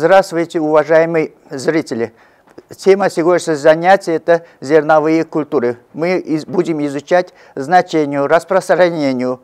Здравствуйте, уважаемые зрители! Тема сегодняшнего занятия – это зерновые культуры. Мы будем изучать значение, распространение,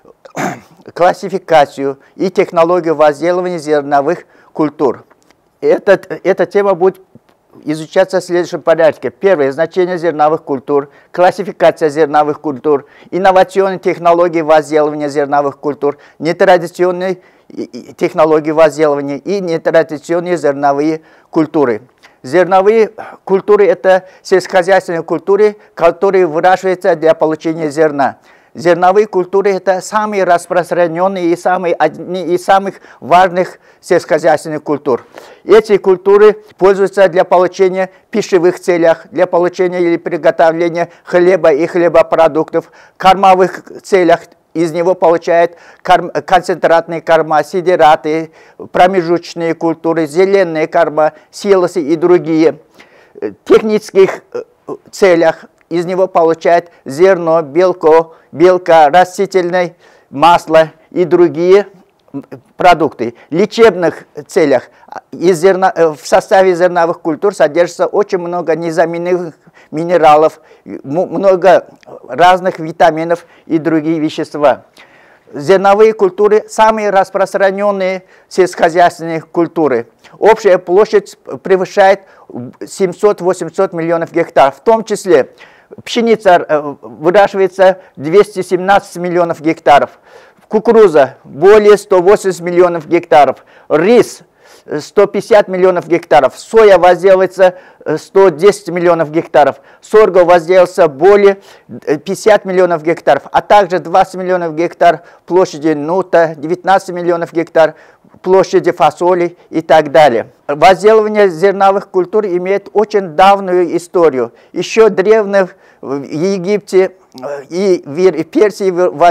классификацию и технологию возделывания зерновых культур. Эта тема будет изучаться в следующем порядке. Первое – значение зерновых культур, классификация зерновых культур, инновационные технологии возделывания зерновых культур, нетрадиционные технологии возделывания и нетрадиционные зерновые культуры. Зерновые культуры – это сельскохозяйственные культуры, которые выращиваются для получения зерна. Зерновые культуры – это самые распространенные и одни из самых важных сельскохозяйственных культур. Эти культуры пользуются для получения пищевых целях, для получения или приготовления хлеба и хлебопродуктов, кормовых целях. Из него получают концентратные корма, сидираты, промежуточные культуры, зеленые корма, силосы и другие. В технических целях из него получают зерно, белка, растительное масло и другие продукты. В лечебных целях в составе зерновых культур содержится очень много незаменимых минералов, много разных витаминов и другие вещества. Зерновые культуры – самые распространенные сельскохозяйственные культуры. Общая площадь превышает 700-800 миллионов гектаров. В том числе пшеница выращивается 217 миллионов гектаров. Кукуруза – более 180 миллионов гектаров. Рис – 150 миллионов гектаров. Соя возделывается 110 миллионов гектаров. Сорго возделывается более 50 миллионов гектаров. А также 20 миллионов гектар площади нута, 19 миллионов гектар площади фасоли и так далее. Возделывание зерновых культур имеет очень давнюю историю. Еще древних в Египте и в Персии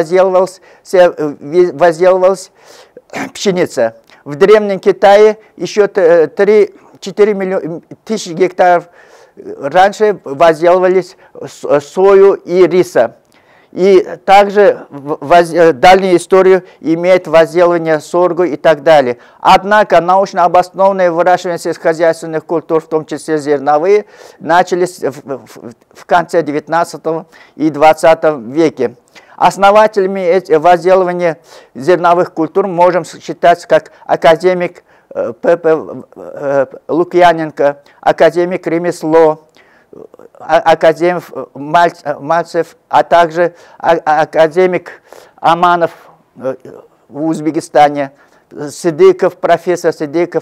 возделывалась пшеница. В Древнем Китае еще 3-4 тысячи гектаров раньше возделывались сою и риса. И также дальнюю историю имеет возделывание сорго и так далее. Однако научно обоснованное выращивание сельскохозяйственных культур, в том числе зерновые, начались в конце 19 и 20 веке. Основателями возделывания зерновых культур можем считать как академик П.П. Лукьяненко, академик Ремесло, академик Мальцев, а также академик Аманов в Узбекистане, Сидыков, профессор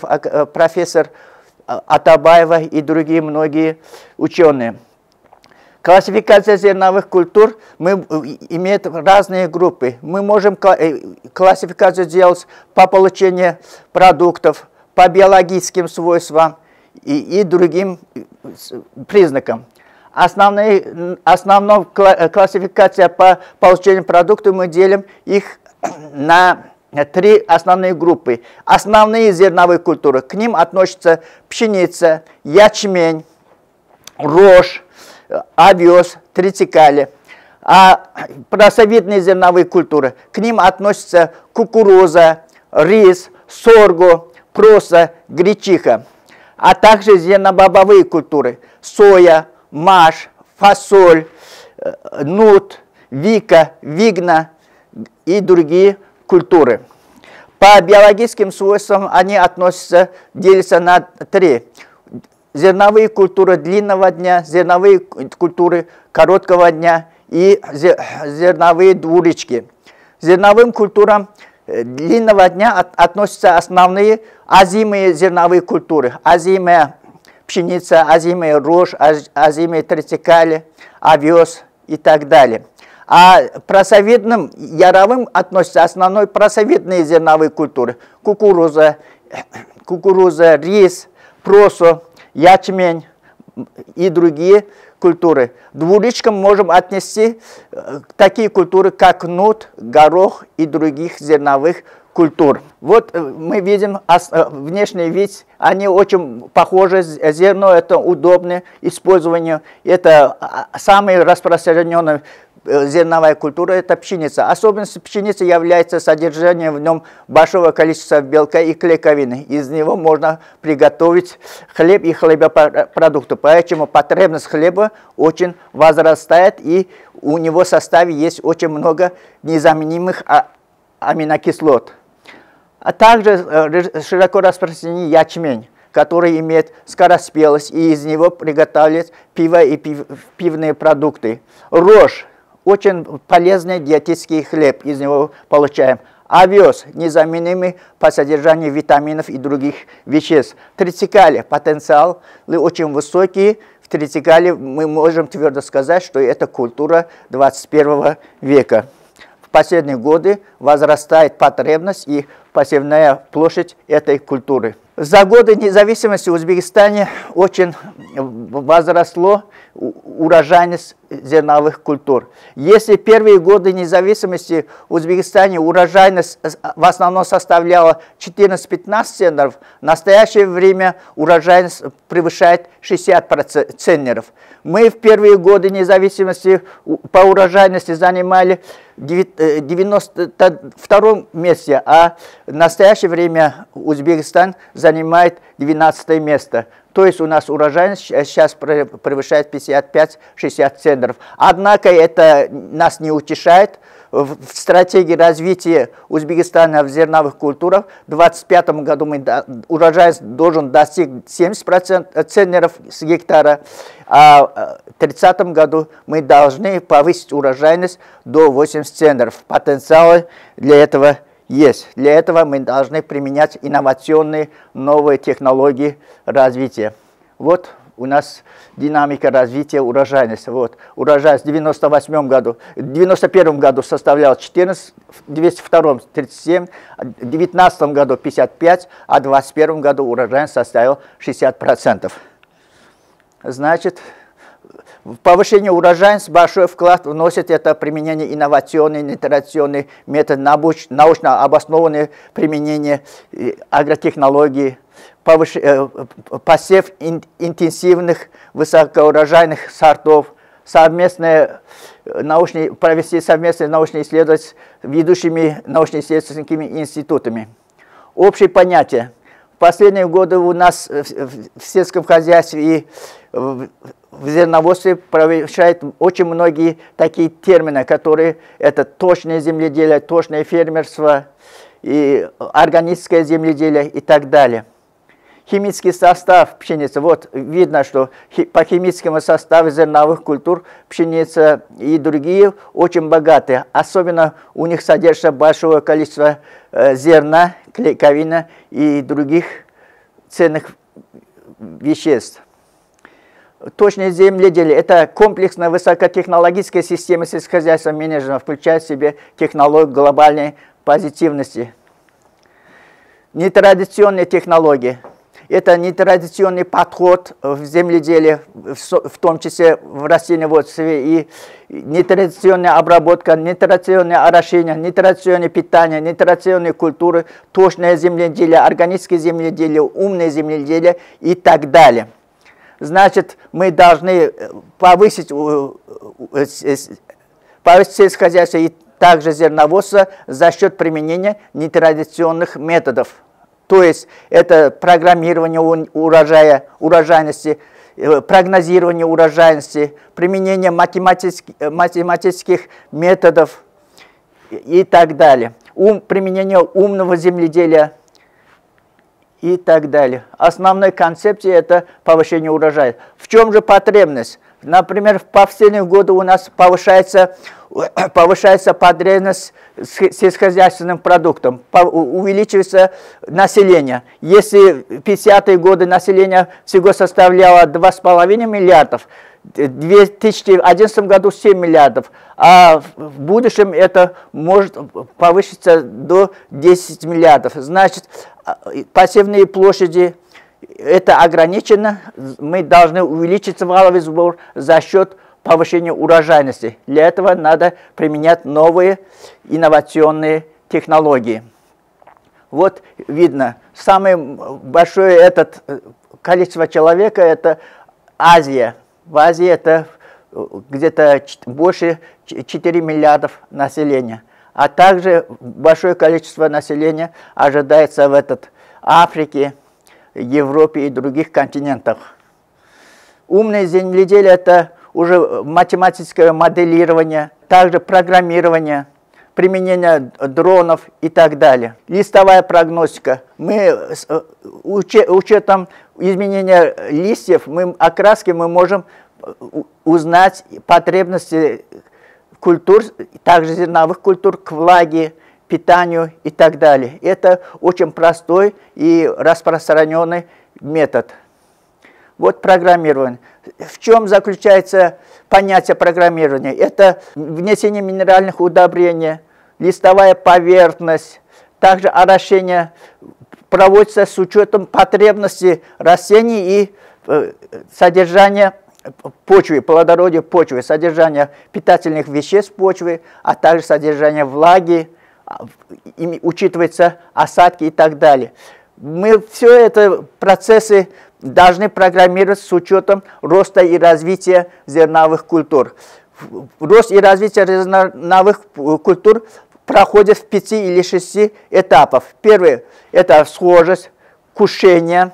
Атабаева и другие многие ученые. Классификация зерновых культур имеет разные группы. Мы можем классификацию делать по получению продуктов, по биологическим свойствам и другим признакам. Основную классификацию по получению продуктов мы делим их на три основные группы. Основные зерновые культуры. К ним относятся пшеница, ячмень, рожь, овес, тритикали. А просовидные зерновые культуры, к ним относятся кукуруза, рис, сорго, проса, гречиха. А также зернобобовые культуры, соя, маш, фасоль, нут, вика, вигна и другие культуры. По биологическим свойствам они делятся на три. Зерновые культуры длинного дня, зерновые культуры короткого дня и зерновые двуречки. Зерновым культурам длинного дня относятся основные озимые зерновые культуры. Озимая пшеница, озимая рожь, озимые тритикали, овес и так далее. А просовидным яровым относятся основной просовидные зерновые культуры. Кукуруза, рис, просо, ячмень и другие культуры. Двуречкам можем отнести такие культуры, как нут, горох и других зерновых культур. Вот мы видим внешний вид, они очень похожи. Зерно – это удобное использование, это самый распространенный зерновая культура – это пшеница. Особенностью пшеницы является содержание в нем большого количества белка и клейковины. Из него можно приготовить хлеб и хлебопродукты. Поэтому потребность хлеба очень возрастает, и у него в составе есть очень много незаменимых аминокислот. А также широко распространен ячмень, который имеет скороспелость, и из него приготавливают пиво и пивные продукты. Рожь – очень полезный диетический хлеб, из него получаем. Овес – незаменимый по содержанию витаминов и других веществ. Тритикали – потенциал очень высокий. В тритикале мы можем твердо сказать, что это культура 21 века. В последние годы возрастает потребность и посевная площадь этой культуры. За годы независимости в Узбекистане очень возросло урожайность зерновых культур. Если первые годы независимости в Узбекистане урожайность в основном составляла 14-15 центнеров, в настоящее время урожайность превышает 60 центнеров. Мы в первые годы независимости по урожайности занимали 92 месте, а в настоящее время Узбекистан занимает 12 место. То есть у нас урожайность сейчас превышает 55-60 центнеров. Однако это нас не утешает. В стратегии развития Узбекистана в зерновых культурах в 2025 году урожайность должен достичь 70% центнеров с гектара, а в 2030 году мы должны повысить урожайность до 80 центнеров. Потенциал для этого есть. Для этого мы должны применять инновационные новые технологии развития. Вот у нас динамика развития урожайности. Вот. Урожайность в 1991 году составлял 14, в 2002 37, в 2019 году 55, а в 2021 году урожайность составил 60%. Значит, в повышение урожайности большой вклад вносит это применение инновационных, нетрадиционных методов, научно обоснованное применение агротехнологий, посев интенсивных высокоурожайных сортов, провести совместные научные исследования с ведущими научно-исследовательскими институтами. Общее понятие. В последние годы у нас в сельском хозяйстве и в зерноводстве провещают очень многие такие термины, которые это точное земледелие, точное фермерство, и органическое земледелие и так далее. Химический состав пшеницы. Вот видно, что по химическому составу зерновых культур пшеница и другие очень богатые. Особенно у них содержится большое количество зерна, клейковина и других ценных веществ. Точное земледелие – это комплексная высокотехнологическая система сельскохозяйственного менеджмента, включает в себе технологию глобальной позитивности. Нетрадиционные технологии – это нетрадиционный подход в земледелии, в том числе в растениеводстве, и нетрадиционная обработка, нетрадиционное орошение, нетрадиционное питание, нетрадиционные культуры, точное земледелие, органическое земледелие, умное земледелие и так далее. Значит, мы должны повысить сельское хозяйство и также зерноводство за счет применения нетрадиционных методов. То есть это программирование урожая, урожайности, прогнозирование урожайности, применение математических методов и так далее. Применение умного земледелия и так далее. Основной концепцией это повышение урожая. В чем же потребность? Например, в последние годы у нас повышается потребность сельскохозяйственным продуктом, увеличивается население. Если в 50-е годы население всего составляло 2,5 миллиардов, в 2011 году 7 миллиардов, а в будущем это может повыситься до 10 миллиардов. Значит, посевные площади это ограничено, мы должны увеличить валовый сбор за счет повышения урожайности. Для этого надо применять новые инновационные технологии. Вот видно, самое большое количество человека это Азия. В Азии это где-то больше 4 миллиардов населения. А также большое количество населения ожидается в Африке, Европе и других континентах. Умное земледелие – это уже математическое моделирование, также программирование, применение дронов и так далее. Листовая прогностика. Мы с учетом изменения листьев, окраски мы можем узнать потребности культур, также зерновых культур, к влаге, питанию и так далее. Это очень простой и распространенный метод. Вот программирование. В чем заключается понятие программирования? Это внесение минеральных удобрений, листовая поверхность, также орошение проводится с учетом потребностей растений и содержания почвы, плодородия почвы, содержания питательных веществ почвы, а также содержание влаги, учитываются осадки и так далее. Мы все это процессы должны программировать с учетом роста и развития зерновых культур. Рост и развитие зерновых культур проходит в 5 или 6 этапах. Первый – это схожесть, кушение,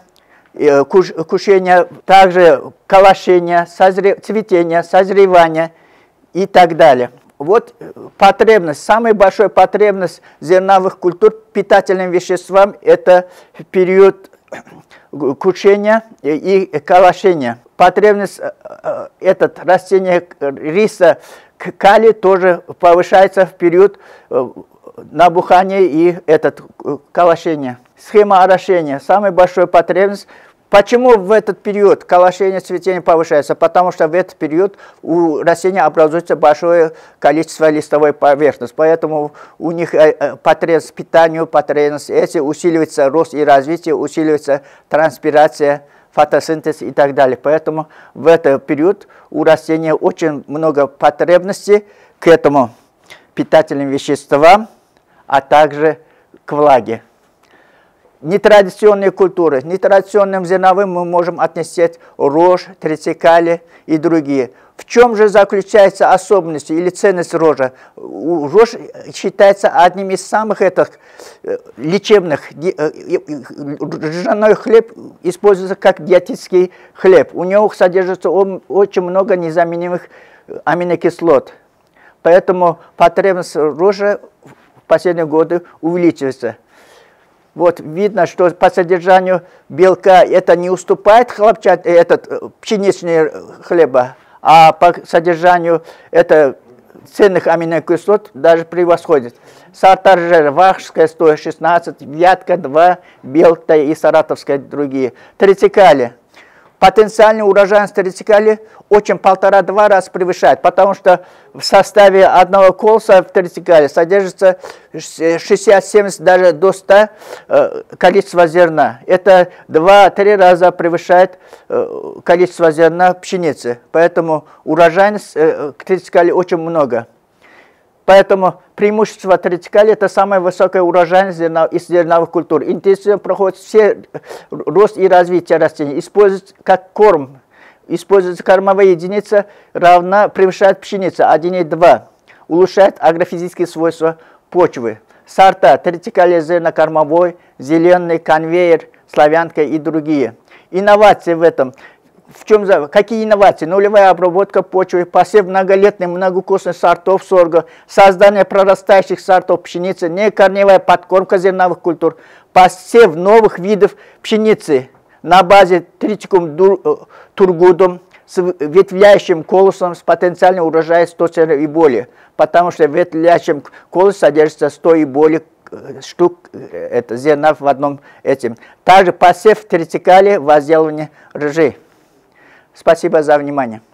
также колошение, цветение, созревание и так далее. Вот потребность, самая большая потребность зерновых культур питательным веществам – это период кушения и колошения. Потребность растения риса калий тоже повышается в период набухания и колошения. Схема орошения. Самая большая потребность. Почему в этот период колошение, цветение повышается? Потому что в этот период у растения образуется большое количество листовой поверхности. Поэтому у них потребность питанию, потребность усиливается рост и развитие, усиливается транспирация, фотосинтез и так далее. Поэтому в этот период у растения очень много потребностей к этому питательным веществам, а также к влаге. Нетрадиционные культуры. Нетрадиционным зерновым мы можем отнести рожь, трицикали и другие. В чем же заключается особенность или ценность рожа? Рожь считается одним из самых лечебных. Ржаной хлеб используется как диетический хлеб. У него содержится очень много незаменимых аминокислот. Поэтому потребность рожи в последние годы увеличивается. Вот видно, что по содержанию белка это не уступает пшеничный хлеба, а по содержанию ценных аминокислот даже превосходит. Сорта ржи: Вахжская 116, Вятка 2, Белка и Саратовская другие. Трицикали. Потенциальный урожайность трицикали очень 1,5-2 раза превышает, потому что в составе одного колоса в трицикале содержится 60-70, даже до 100 количества зерна. Это 2-3 раза превышает количество зерна пшеницы. Поэтому урожайность к трицикале очень много. Поэтому преимущество трицикали – это самая высокая урожайность из зерновых культур. Интенсивно проходит все рост и развитие растений. Используется как корм. Используется кормовая единица, превышает пшеница 1,2. Улучшает агрофизические свойства почвы. Сорта: трицикали зернокормовой, зеленый, конвейер, славянка и другие. Инновации в этом. Какие инновации? Нулевая обработка почвы, посев многолетних многокосных сортов сорга, создание прорастающих сортов пшеницы, некорневая подкормка зерновых культур, посев новых видов пшеницы на базе тритикум тургудум с ветвляющим колосом с потенциальным урожаем 100 и более, потому что в ветвляющем колосе содержится 100 и более штук зерна в одном этим. Также посев трицикали, возделывание ржи. Спасибо за внимание.